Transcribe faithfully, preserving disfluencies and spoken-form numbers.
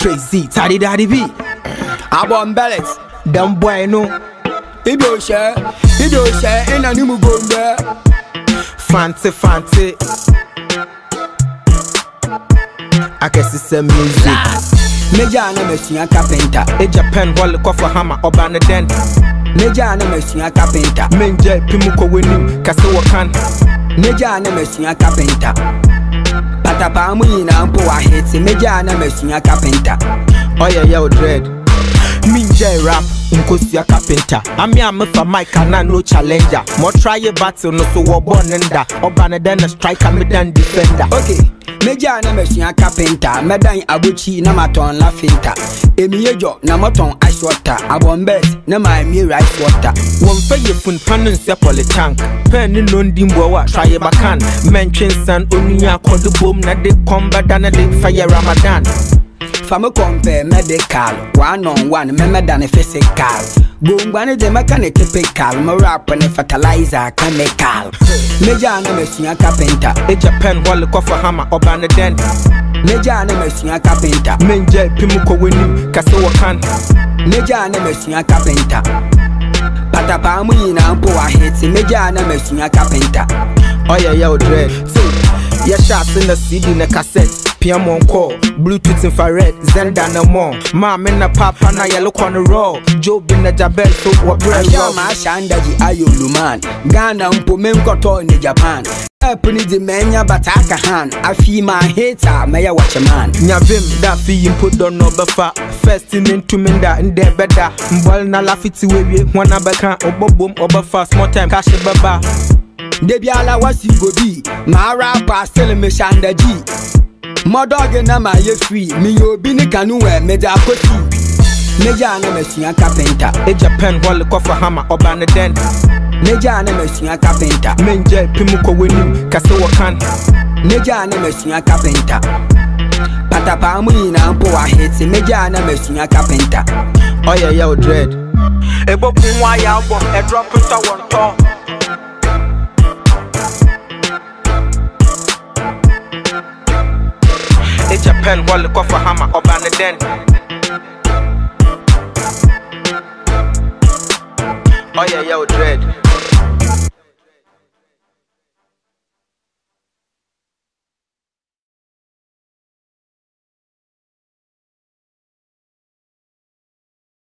Crazy, Taddy Daddy B. Abon Bellet. Them boy no. Ido share, Ido share, and a new go there. Fancy, fancy. I guess it's a music. Majana Messiah Carpenter. A Japan wall for hammer or banner. Majana Messiah Carpenter. Menja Pimuko winning, Kasawakan. Majana Messiah Carpenter. Patapamu in Ampoa hits Majana Messiah Carpenter. Oh yeah, yo, dread. Minja rap, Nkosia Carpenter. I'm a for Mike and no challenger. More try a battle, no so born and that. Or banner than a striker, me than defender. Okay. Majana Messiah Carpenter. Medan Abuchi, Namaton La Finta. Emiejo, Namaton ice water. Abon bed, Nama me rice water. One for your fun panel sepole tank. Pen in Londimboa, try a bacan. Mention San Unia, call the boom, na de combat than a day fire Ramadan. Fama compare medical, one on one, member than a physical. Boom, one is a mechanic typical, more rap and a fertilizer chemical. Majana Messiah Carpenter. A Japan wall for hammer or banner den. Majana Messiah Carpenter. Menja Pimuko winning, Kasawakan. Majana Messiah Carpenter. Patapamu in Ampoa hits Majana Messiah Carpenter. Oh yeah, yo, dread. Yeah, shots in the C D in a cassette. Piano on call, Bluetooth infrared, Zenda no more. Mom in a papa, now you look on the roll. Job in the Jabel, so what bread? Yama Shandaji Ayo Luman. Ghana Mpomem Koto in Japan. Apuni the mania bataka hand. I feel my hater, may I watch a man. Nyavim, that fee you put on no buffer. First in into Minda in there better. Mbal na lafiti wewe, one abaka, obo boom, oba fast, more time, cash baba. Debiala was you go be. My rapper still me Shandaji. My dog and I'm a free. Me yo bini canoe, made a coffee. Majana Messiah Carpenter. A Japan wall for hammer or banner den. Majana Messiah Carpenter. Menja Pimuko winning, Kasawakan. Majana Messiah Carpenter. Patapamu in Ampoa hits Majana Messiah Carpenter. Oh yeah, yo, dread. A book why I want a drop with a one top. A Japan wall for hammer or banner den. Oh yeah, yo, dread.